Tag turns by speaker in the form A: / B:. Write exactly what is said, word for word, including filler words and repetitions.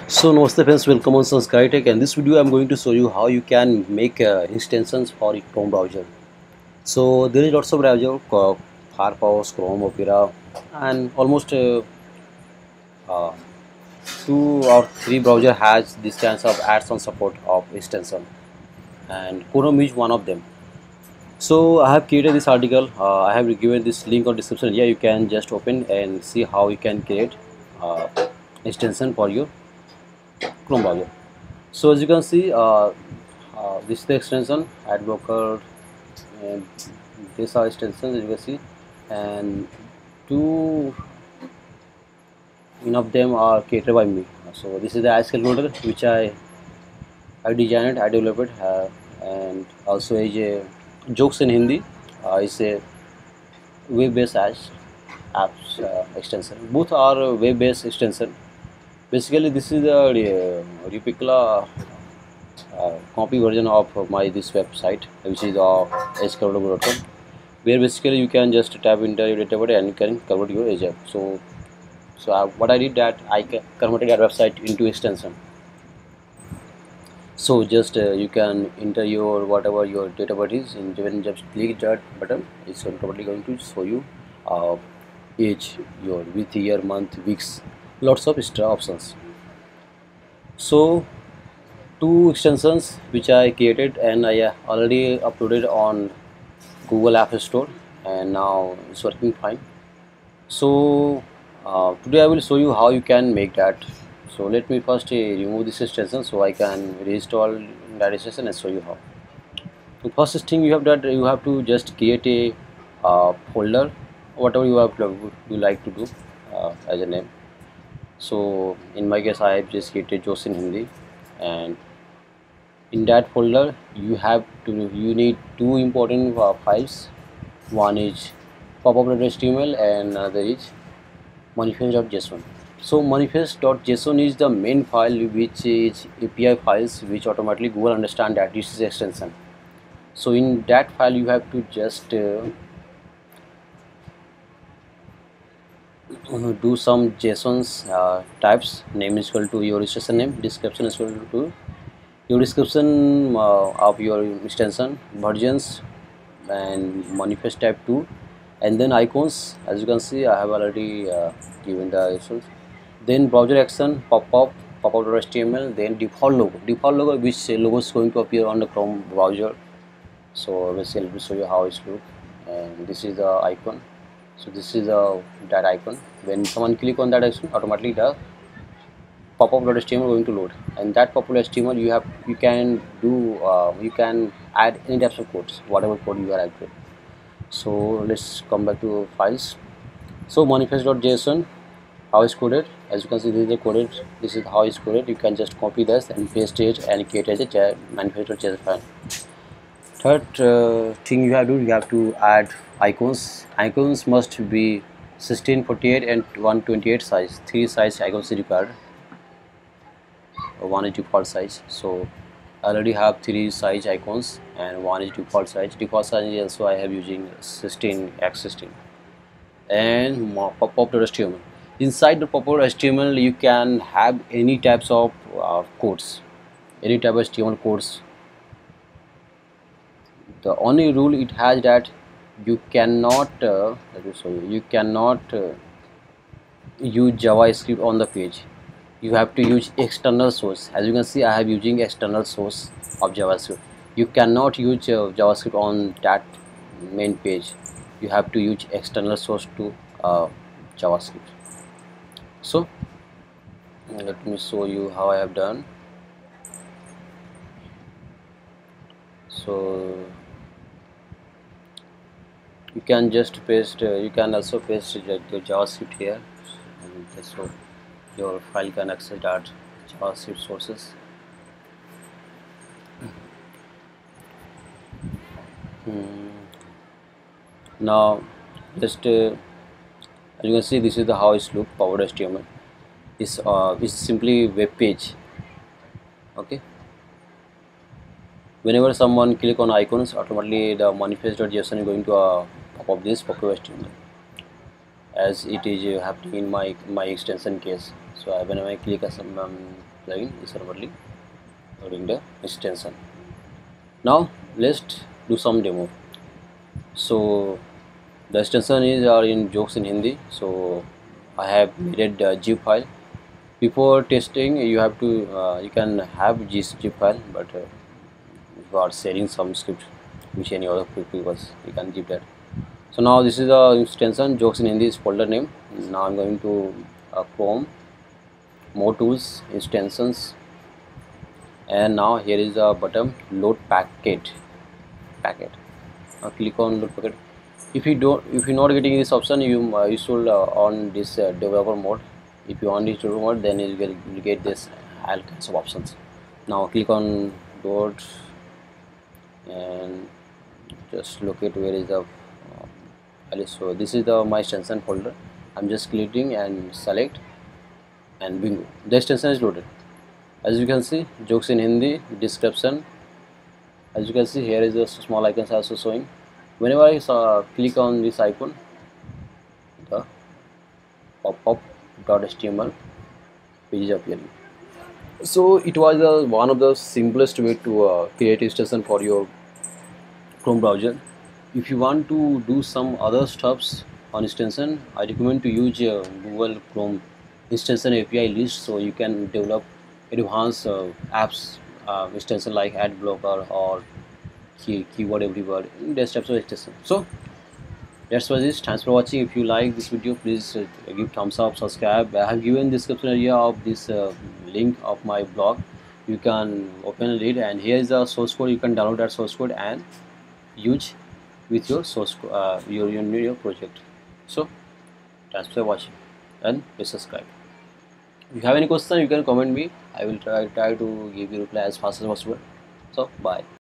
A: So namaste friends, welcome on SkyTech, and this video I'm going to show you how you can make uh, extensions for Chrome browser. So there is lots of browser, uh, Firefox, Chrome, Opera, and almost uh, uh, two or three browser has this kinds of add-on support of extension, and Chrome is one of them. So I have created this article. Uh, I have given this link on description. Yeah, you can just open and see how you can create uh, extension for your Chrome browser. So as you can see, uh, uh, this is the extension adblocker, and these are extensions as you can see, and two in of them are created by me. So this is the ice calculator which I I designed, I developed, uh, and also is a jokes in Hindi. Uh, is a web-based apps, apps uh, extension. Both are web-based extension. Basically, this is the uh, replica uh, copy version of my this website, which is uh, h convertible dot com, where basically you can just tap into your database and you can convert your agent. So, so uh, what I did that I converted that website into extension. So just uh, you can enter your whatever your database is, and when just click that button, it's automatically going to show you uh, age, your with year, month, weeks, lots of extra options. So two extensions which I created and I uh, already uploaded on Google App Store, and now it's working fine. So uh, today I will show you how you can make that. So let me first uh, remove this extension so I can reinstall that extension and show you how. The first thing you have that you have to just create a uh, folder, whatever you have to, you like to do uh, as a name. So in my case I have just created Jokes in Hindi, and in that folder you have to you need two important uh, files. One is popup dot H T M L and another is manifest dot J S O N. So manifest dot J S O N is the main file, which is A P I files which automatically Google understand that this is extension. So in that file you have to just uh, do some JSON's uh, types. Name is equal to your extension name, description is equal to your description uh, of your extension, versions, and manifest type two, and then icons. As you can see I have already uh, given the icons. Then browser action, pop-up, popup dot H T M L, then default logo, default logo which logo is going to appear on the Chrome browser. So basically let me show you how it looks, and this is the icon. So this is the that icon. When someone click on that icon, automatically the popup dot H T M L going to load, and that popup dot H T M L you have you can do uh, you can add any types of codes, whatever code you are adding. So let's come back to files. So manifest dot J S O N, how is coded? As you can see, this is the coded. This is how it's coded. You can just copy this and paste it and create as a manifest dot J S O N file. Third uh, thing you have to do, you have to add icons. Icons must be sixteen forty-eight and one twenty-eight size. Three size icons are required. One is default size. So I already have three size icons and one is default size. Default size is also I have using sixteen by sixteen. And popup dot H T M L. Inside the popup dot H T M L you can have any types of uh, codes, any type of H T M L codes. The only rule it has that you cannot uh, let me show you you cannot uh, use JavaScript on the page. You have to use external source. As you can see I have using external source of JavaScript. You cannot use uh, JavaScript on that main page. You have to use external source to uh, JavaScript. So let me show you how I have done. So you can just paste uh, you can also paste the JavaScript here, and so your file can access that JavaScript sources. Hmm. Now just uh, as you can see, this is the how it looks. Powered H T M L is uh, is simply web page. Okay, whenever someone click on icons, automatically the manifest dot J S O N is going to uh, pop up this popup H T M L, as it is uh, happening in my my extension case. So I, whenever I click as some um, plugin, it's automatically loading the extension. Now let's do some demo. So the extension is are in jokes in Hindi. So I have made a zip file. Before testing, you have to uh, you can have this zip file, but uh, you are sharing some script which any other people was you can zip that. So now this is the extension jokes in Hindi is folder name. Now I'm going to uh, Chrome, more tools, extensions, and now here is a button load packet packet. Now click on load packet. If you don't, if you're not getting this option, you uh, you should uh, on this uh, developer mode. If you on this developer mode, then you will you get this all kinds of options. Now click on load and just locate where is the uh, so this is the my extension folder. I'm just clicking and select, and bingo, the extension is loaded. As you can see, jokes in Hindi description. As you can see, here is a small icons also showing. Whenever I saw, click on this icon, the popup dot H T M L page is appearing. So it was uh, one of the simplest way to uh, create extension for your Chrome browser. If you want to do some other stuffs on extension, I recommend to use uh, Google Chrome extension A P I list, so you can develop advanced uh, apps uh, extension like ad blocker or key, keyword everywhere, there's types of extension. So that's what it is. Thanks for watching. If you like this video, please uh, give thumbs up, subscribe. I have given description area of this uh, link of my blog. You can open and read, and here is the source code. You can download that source code and use with your source uh, your, your your project. So thanks for watching, and please subscribe. If you have any question, you can comment me. I will try try to give you reply as fast as possible. So bye.